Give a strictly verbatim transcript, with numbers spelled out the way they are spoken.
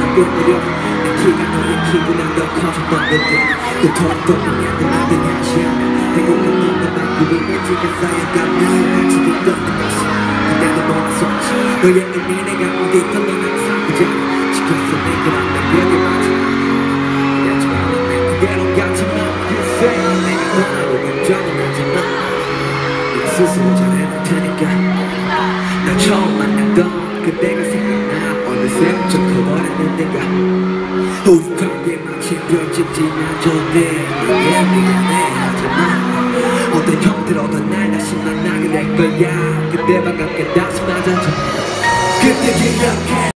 오히려 내 키가 너의 키보다 더 커져버렸대 그 톤도 그냥 나도 하지 않아 배고픈 맘만 바꾸고 먼지가 쌓여가면 지금 떠나갔어 그때도 몰랐었지 너의 의미 내가 어디 있던 넌 항상 그잖아 지켰어 내가 남겨게 마지막 하지만 그대로 가지마 글쎄 내가 떠나고 걱정은 하지마 네 스스로 잘해볼 테니까 나 처음 만났던 그때가 생각나 어느새 엄청 커버렸는데가 우리 관계 마치 별집 지나쳐대 내게 미안해 하지마 어떤 형태로든 날 다시 만나게 될 거야 그때 반갑게 다시 맞아줘 그때 기억해